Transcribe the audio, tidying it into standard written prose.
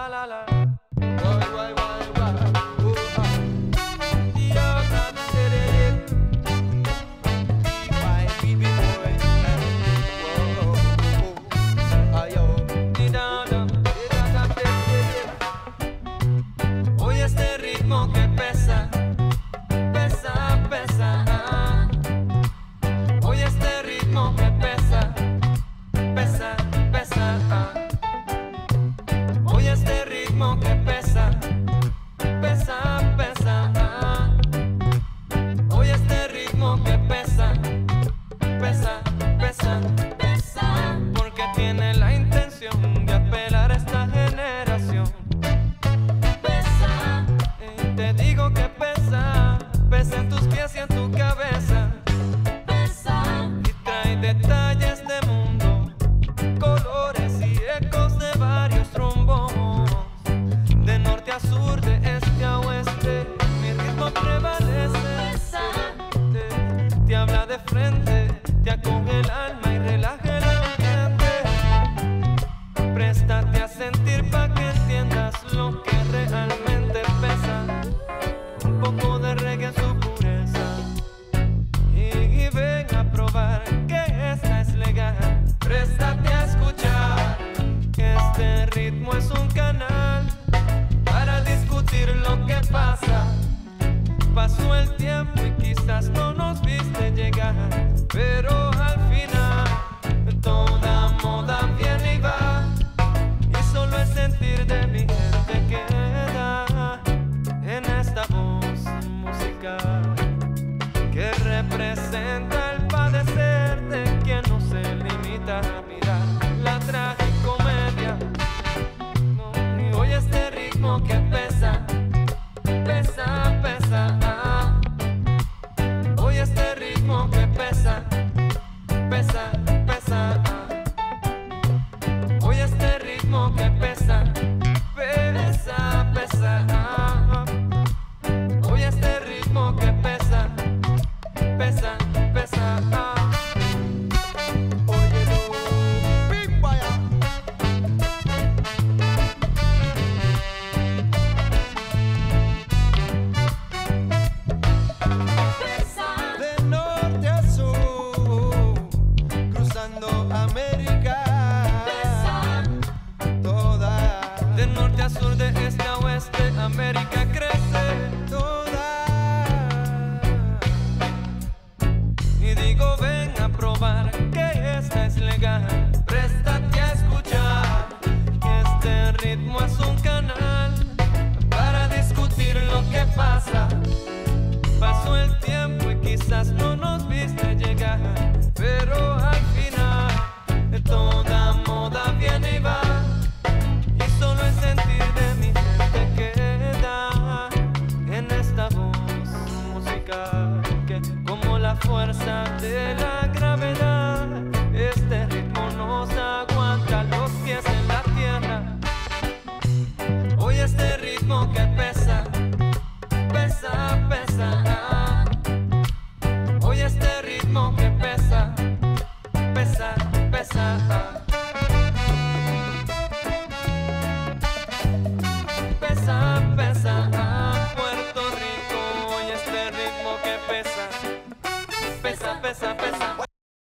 la la. Why, why, why, why? Ooh, ah. Yeah, that did it. Why, baby boy? Whoa, whoa, whoa. Ay, oh. Di-da-da, di-da-da, di-da-da. Oye este ritmo que pesa, pesa, pesa. Oye este ritmo que pesa, pesa, pesa. Oye este ritmo que pesa, pesa, pesa. Oye este ritmo que pesa, pesa, pesa, pesa. Porque tiene la intención de apelar a esta generación. Pesa, te digo que pesa, pesa en tus pies y en tu cabeza. Pesa, y trae detalles de mundo, colores y ecos de varios rumbos. De norte a sur, de este a oeste, mi ritmo prevalece. Pesa, te habla de frente, te acoge el alma y relaja el ambiente. Préstate a sentir pa' que entiendas lo que realmente pesa. Un poco de reggae en su pureza. Y ven a probar que esta es legal. Préstate a escuchar que este ritmo es un canal para discutir lo que pasa. Pasó el tiempo y quizás no nos viste llegar, pero al final toda moda viene y va, y solo el sentir de mi gente queda en esta voz musical que representa el padecer de quien no se limita a mirar la tragicomedia. No, y oye este ritmo que pesa, pesa, pesa. Oye este ritmo que pesa, pesa, pesa. Oye este ritmo que pesa, pesa, pesa. Oye este ritmo que pesa, pesa, pesa. Óyelo, big vaya. De norte a sur, cruzando América. Toda. De norte a sur, de este a oeste, América crece. Toda. Y digo, ven a probar que esta es legal. Préstate a escuchar que este ritmo es un canal para discutir lo que pasa. Pasó el tiempo y quizás no nos viste llegar, pero al final toda moda viene y va, y solo el sentir de mi gente queda en esta voz musical que, como la fuerza de la gravedad, este ritmo nos aguanta los pies en la tierra. Oye este ritmo que pesa, pesa, pesa. Oye este ritmo que pesa, pesa, pesa. Pesa, pesa. Puerto Rico, oye este ritmo que pesa, pesa, pesa, pesa.